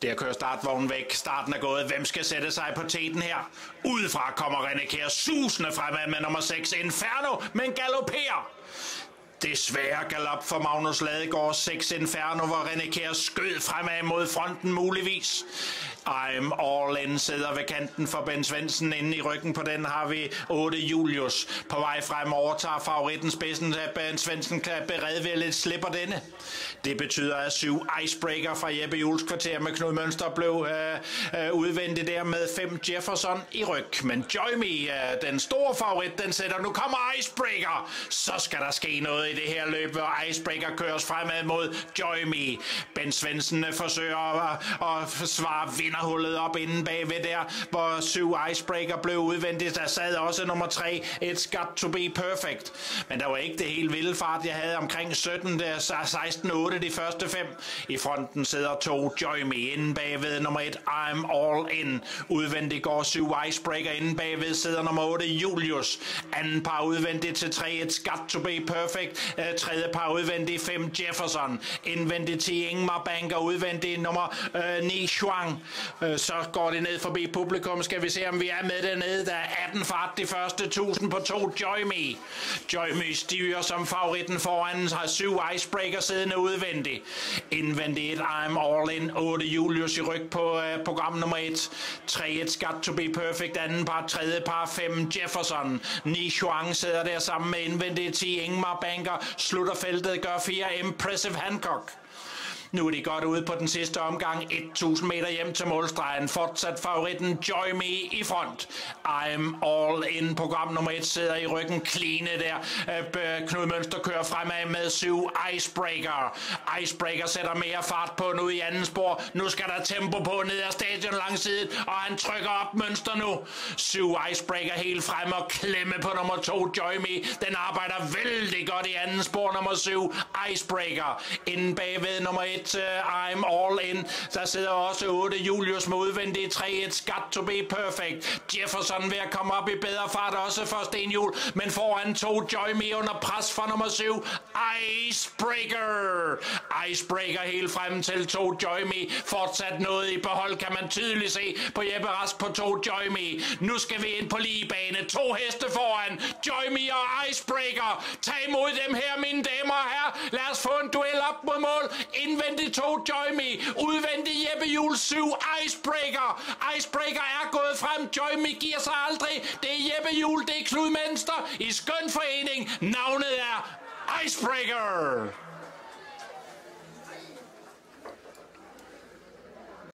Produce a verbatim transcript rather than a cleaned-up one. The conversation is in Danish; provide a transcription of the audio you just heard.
Der kører startvognen væk. Starten er gået. Hvem skal sætte sig på teten her? Udefra kommer René Kjær susende fremad med nummer seks Inferno, men galopperer. Desværre galop for Magnus Ladegaard. seks Inferno, hvor René Kjær skød fremad mod fronten muligvis. I'm All In sidder ved kanten for Ben Svendsen. Inde i ryggen på den har vi otte Julius. På vej frem overtager favoritten spidsen, at Ben Svendsen kan beredvilligt slipper denne. Det betyder, at syv Icebreaker fra Jeppe Juhls kvarter med Knud Mønster blev øh, øh, udvendigt der med fem Jefferson i ryg. Men Joy Me, øh, den store favorit, den sætter. Nu kommer Icebreaker. Så skal der ske noget i det her løb, hvor Icebreaker køres fremad mod Joy Me. Ben Svendsen forsøger at, at svare vinderhullet op inden bagved der, hvor syv Icebreaker blev udvendigt. Der sad også nummer tre, It's Got To Be Perfect. Men der var ikke det helt vilde fart. Jeg havde omkring sytten, der seksten otte de første fem. I fronten sidder to Joy Me. Inden bagved nummer et, I'm All In. Udvendigt går syv Icebreaker. Inden bagved sidder nummer otte, Julius. Anden par udvendigt til tre, It's Got To Be Perfect. Uh, tredje par udvendigt, fem Jefferson. Indvendigt ti Ingmar Banker. Udvendigt nummer uh, ni Shuang. Uh, så går det ned forbi publikum. Skal vi se, om vi er med dernede. Der er atten fart de første tusind på to Joy Me. Joy Me styrer som favoritten foran. Har syv Icebreaker siddende udvendigt. Indvendigt et, I'm All In. otte Julius i ryg på uh, program nummer et. tre It's Got To Be Perfect. Anden par. Tredje par. fem Jefferson. ni Shuang sidder der sammen med indvendigt ti Ingmar Banker. Slutter feltet. Gør fire Impressive Hancock. Nu er de godt ude på den sidste omgang. tusind meter hjem til målstregen. Fortsat favoritten Joy Me i front. I'm All In. Program nummer et sidder i ryggen. Kline der. Knud Mønster kører fremad med syv Icebreaker. Icebreaker sætter mere fart på nu i anden spor. Nu skal der tempo på ned ad stadion langsiden. Og han trykker op Mønster nu. syv Icebreaker helt frem og klemme på nummer to Joy Me. Den arbejder vældig godt i anden spor. Nummer syv Icebreaker. Inden bagved nummer et. I'm All In. Der sidder også otte Julius med udvendigt tre. It's Got To Be Perfect. Jefferson ved at komme op i bedre fart også for Stenhjul, men foran to Joy Me under pres for nummer syv Icebreaker. Icebreaker helt frem til to Joy Me. Fortsat noget i behold, kan man tydeligt se på Jeppe Rask på to Joy Me. Nu skal vi ind på ligebane. To heste foran. Joy Me og Icebreaker. Tag imod dem her, mine damer og herrer. Lad os få en duel op mod mål. Indvendigt to Joy Me. Udvendigt Jeppe Juhl syv Icebreaker. Icebreaker er gået frem. Joy Me giver sig aldrig. Det er Jeppe Juhl, det er Knud Mønster i skøn forening. Navnet er Icebreaker.